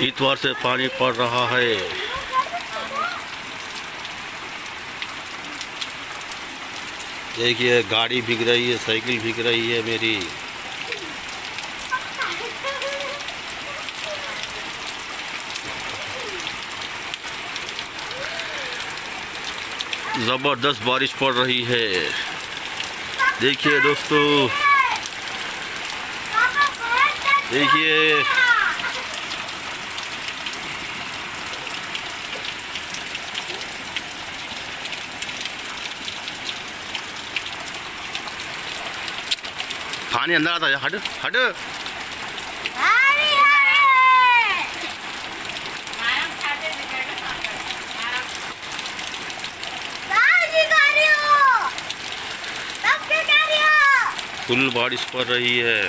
इतवार से पानी पड़ रहा है। देखिए गाड़ी भीग रही है, साइकिल भीग रही है मेरी। जबरदस्त बारिश पड़ रही है। देखिए दोस्तों, देखिए पानी अंदर आता है। हट हट। फुल बारिश पड़ रही है।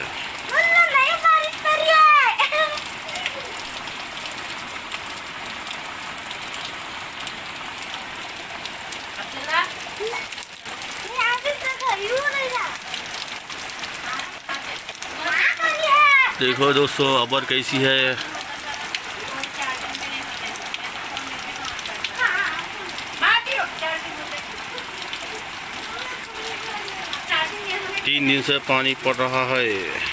देखो दोस्तों अबर कैसी है। तीन दिन से पानी पड़ रहा है।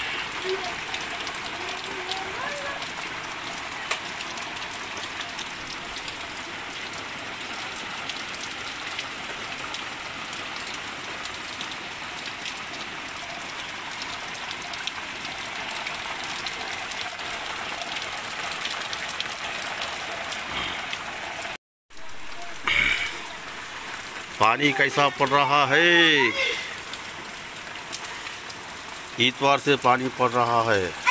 पानी कैसा पड़ रहा है। इतवार से पानी पड़ रहा है।